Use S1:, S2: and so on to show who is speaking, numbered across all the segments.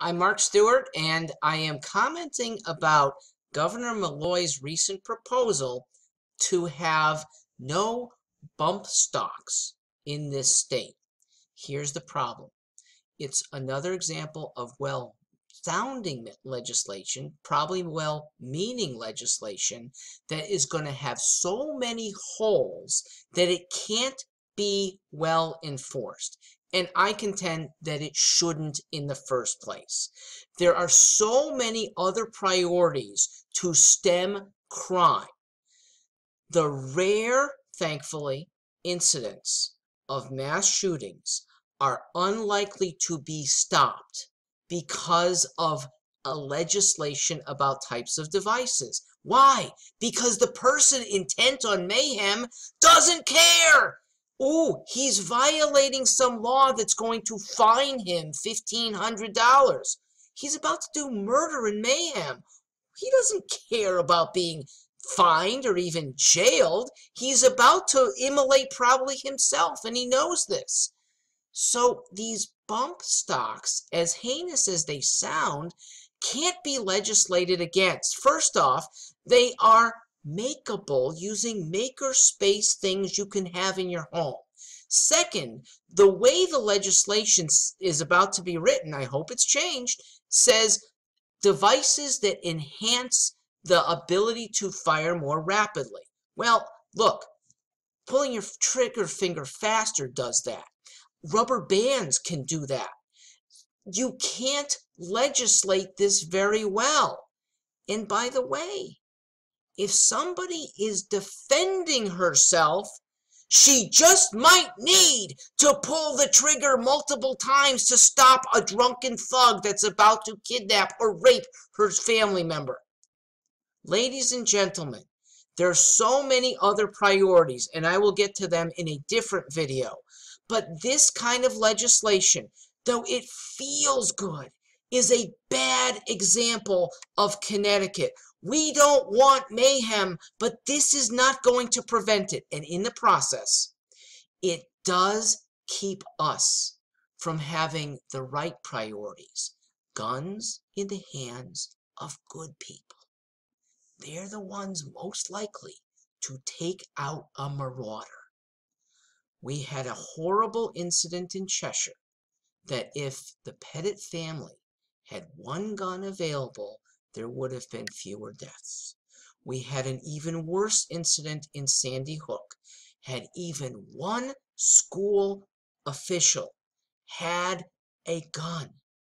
S1: I'm Mark Stewart, and I am commenting about Governor Malloy's recent proposal to have no bump stocks in this state. Here's the problem. It's another example of well-sounding legislation, probably well-meaning legislation, that is going to have so many holes that it can't be well enforced. And I contend that it shouldn't in the first place. There are so many other priorities to stem crime. The rare, thankfully, incidents of mass shootings are unlikely to be stopped because of a legislation about types of devices. Why? Because the person intent on mayhem doesn't care. Oh, he's violating some law that's going to fine him $1,500. He's about to do murder and mayhem. He doesn't care about being fined or even jailed. He's about to immolate probably himself, and he knows this. So these bump stocks, as heinous as they sound, can't be legislated against. First off, they are makeable using makerspace things you can have in your home. Second, the way the legislation is about to be written, I hope it's changed, says devices that enhance the ability to fire more rapidly. Well, look, pulling your trigger finger faster does that. Rubber bands can do that. You can't legislate this very well. And by the way, if somebody is defending herself, she just might need to pull the trigger multiple times to stop a drunken thug that's about to kidnap or rape her family member. Ladies and gentlemen, there are so many other priorities, and I will get to them in a different video. But this kind of legislation, though it feels good, is a bad example of Connecticut. We don't want mayhem, but this is not going to prevent it. And in the process, it does keep us from having the right priorities. Guns in the hands of good people. They're the ones most likely to take out a marauder. We had a horrible incident in Cheshire that if the Pettit family had one gun available, there would have been fewer deaths. We had an even worse incident in Sandy Hook. Had even one school official had a gun,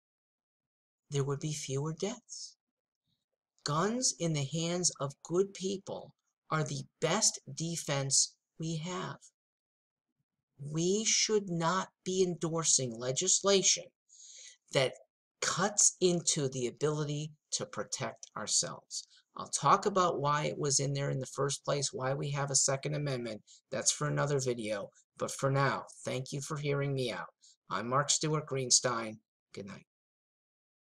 S1: there would be fewer deaths. Guns in the hands of good people are the best defense we have. We should not be endorsing legislation that cuts into the ability to protect ourselves. I'll talk about why it was in there in the first place, why we have a Second Amendment. That's for another video. But for now, thank you for hearing me out. I'm Mark Stewart Greenstein. Good night.